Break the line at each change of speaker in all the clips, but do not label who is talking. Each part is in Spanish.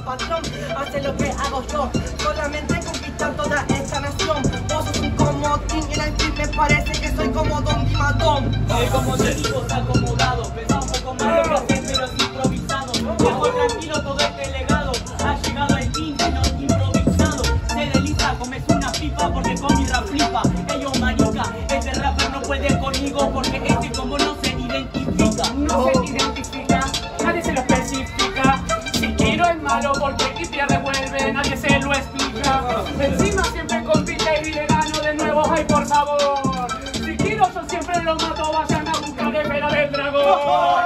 patrón hace lo que hago yo, solamente conquistar toda esta nación. Vos sos un comodín y en el film me parece que soy como Don Dimadón.
Soy como Diego, está acomodado, pensaba un poco más lo que hacer, pero es improvisado. Dejo tranquilo todo este legado, ha llegado el fin, no improvisado. Se desliza, comes una pipa porque con mi rap flipa. Ellos marica, este rapper no puede conmigo porque este como no se identifica.
No se identifica, nadie se lo especifica. Si quiero es malo porque y pierde vuelve, nadie se lo explica. Encima siempre compite y le gano de nuevo, ay por favor. Si quiero yo siempre lo mato, vayan a buscar el pelo del dragón.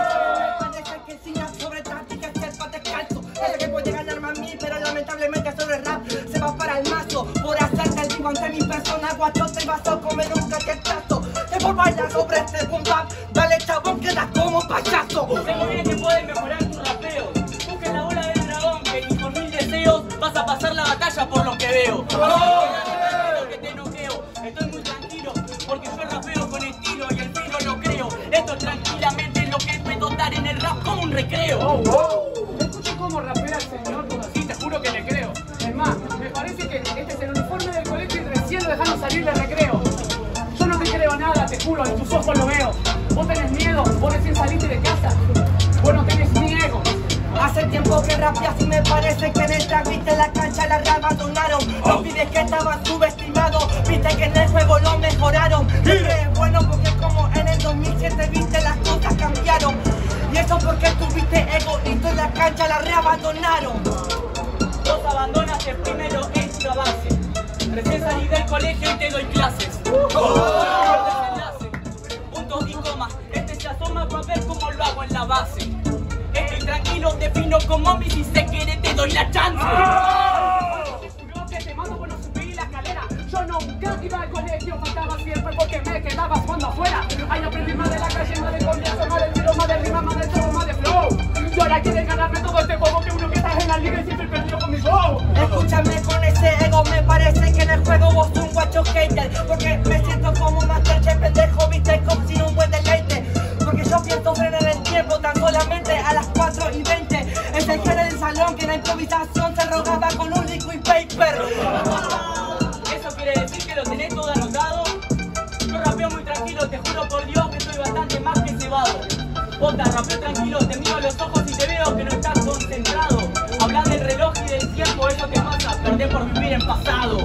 Que puede ganarme a mí, pero lamentablemente sobre el rap se va para el mazo. Por hacerte el vivo ante mi persona, guacho, te vas a comer un caquetazo. Te por bailar sobre este boom bap, dale chabón, quedas como payaso.
Seguro bien que puedes mejorar tu rapeo. Busca la bola del dragón, que ni con 1000 deseos vas a pasar la batalla por lo que veo. Que te noqueo, estoy muy tranquilo, porque yo rapeo con estilo y el filo lo creo. Esto tranquilamente es lo que puedo dar en el rap como un recreo.
Cómo rapea el señor, como así, te juro que le creo. Es más, me parece que este es el uniforme del colegio y recién lo dejaron salir de recreo. Yo no te creo nada, te juro, en tus ojos lo veo. Vos tenés miedo, vos recién saliste de casa. Vos no tenés ni ego.
Hace tiempo que rapeas y me parece que en el track viste la cancha la abandonaron. Los pibes que estaban subestimados, viste que en el juego lo mejoraron. Siempre es bueno porque como en el 2007 viste las cosas cambiaron. Y eso porque tuviste ego y en la cancha la reabandonaron.
Vos abandonas el primero en la base. Recién salí del colegio y te doy clases. Puntos y comas, este se asoma para ver cómo lo hago en la base. Estoy tranquilo, defino como mi, si se quiere te doy la chance.
Juro que te mando por no subir la escalera. Yo nunca iba al colegio, faltaba siempre porque me quedaba jugando afuera. Ahí aprendí más de la calle, más de comienzo, más de tiro, más de rima, más de show, más de flow. Y ahora quieren ganarme todo este juego que uno que está en la liga y siempre perdió con mi show.
Escúchame con ese ego, me parece que en el juego vos sos un guacho hater. Porque me siento como un Masterchef, pendejo, viste, como sin un buen deleite. Porque yo pienso frenar el tiempo tan solamente a las 4:20. Es el jefe del salón que en la improvisación se rogaba con un liquid paper.
¿Eso quiere decir que lo tenés todo anotado? Yo rapeo muy tranquilo, te juro por Dios que soy bastante más que cebado. Bota, rapeo tranquilo, te miro a los ojos y te veo que no estás concentrado. Hablas del reloj y del tiempo, es lo que pasa, perdés por vivir en pasado.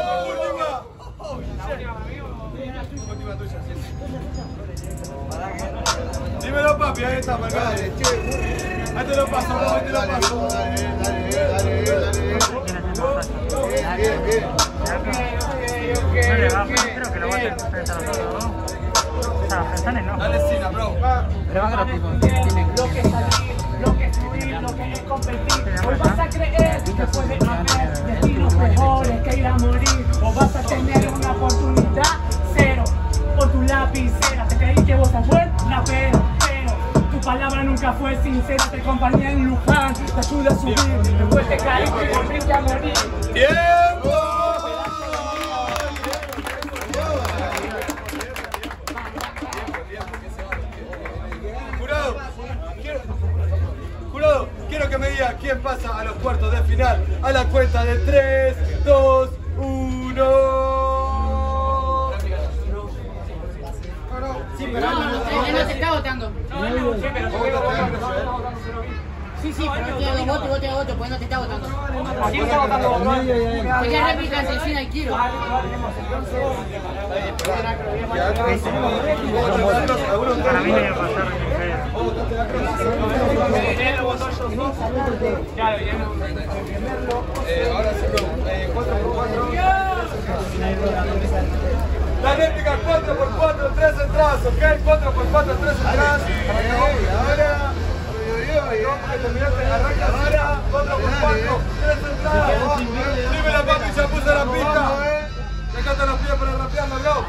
Dímelo papi, ahí está, marcado. Ahí te lo paso, ahí te lo paso.
Creo que lo voy a hacer frente a nosotros, ¿no?
Dale Sina, bro.
Pero van a los tipos.
Lo que es salir, lo que es fluir, lo que es competir. Hoy vas a creer que puede haber destinos mejores que ir a morir. O vas a tener una oportunidad cero por tu lapicera. Te creí que vos sos buen rapero, pero tu palabra nunca fue sincera. Te acompañé en Luján, te ayuda a subir. Después te caíste y volviste a morir.
¡Tiempo! Jurado, quiero que me diga quién pasa a los cuartos de final. A la cuenta de 3, 2, 1.
Sí, pero él no te está votando. Sí, pero te hago voto, pues no te está votando.
¿Quién está votando?
Porque réplica asesina y quiero.
Para mí me iba a pasar
Ahora sí, 4x4. La réplica 4x4, 3 entradas, ¿ok? 4x4, 3 entradas. Ahora. Que terminaste, arranca ahora. 4x4, 3 entradas. Dime la papi, se puso la pista. Dejate los pies para rapearlo, bro.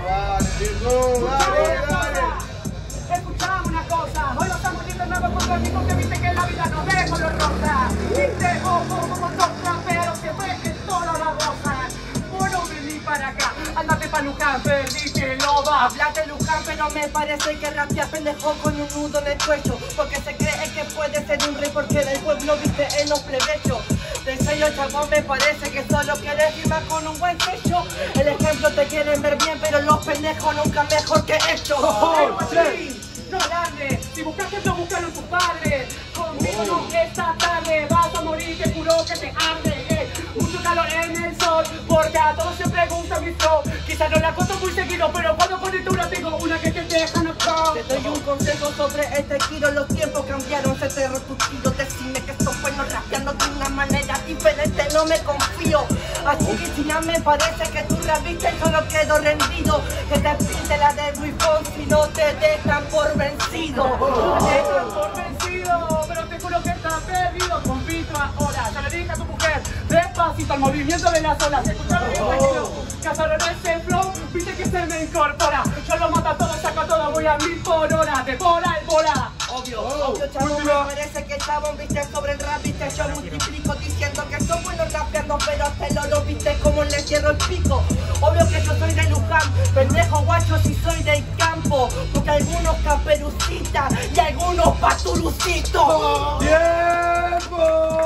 Dale.
Escuchame una cosa, hoy no estamos yendo nuevo contra mí porque viste que la vida no ve color rosa. Viste, ojo, como toca, pero se ve que todo la rosa. Bueno, vení para acá, andate pa' Luján, perdiste loba.
Hablas de Luján, pero me parece que rapeas pendejo con un nudo en el cuello. Porque se cree que que puede ser un rey porque del pueblo viste en los plebeyos. De sello chabón me parece que solo quieres firmar con un buen techo. El ejemplo te quieren ver bien, pero los pendejos nunca mejor que esto.
No alarmes, si buscas ejemplo, búscalo en tu padre. Conmigo no esta tarde, vas a morir, te juro que te arde. Mucho calor en el sol, porque a todos siempre gusta mi flow. Quizás no la cuento muy seguido, pero cuando conecto una tengo una que te deja no flow.
Te doy un consejo sobre este giro, los tiempos cambiaron, se cerró tu tiro. Decime que esto fue no rapeando de una manera diferente, no me confío. Así que si no me parece que tú la viste y solo quedo rendido. Que te pinte la de Wifón si no te dejan por vencido.
Por vencido, pero te juro que estás perdido. Compito ahora, ya le dije a tu mujer, despacito al movimiento de las olas. Escuchame bien tranquilo, cazaron ese flow, viste que se me incorpora. Yo lo mato a todo, saco a todo, voy a 1000 por hora, de bola en bola.
Obvio, chabón, me parece que chabón viste sobre el rap, viste, yo multiplico diciendo que soy bueno rapeando, pero hasta lo viste como le cierro el pico. Obvio que yo soy de Luján, pendejo guacho si soy del campo, porque algunos caperucitas y algunos paturucitos.
¡Tiempo!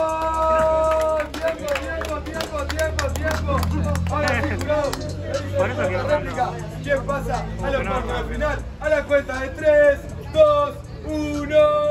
Ahora sí, jurado.
Por eso quiero
Réplica. ¿Quién pasa a los cuartos de final? A la cuenta de 3, 2, 1.